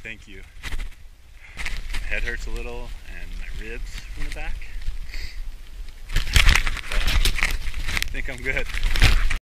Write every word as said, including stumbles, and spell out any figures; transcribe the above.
thank you. My head hurts a little and my ribs from the back. But I think I'm good.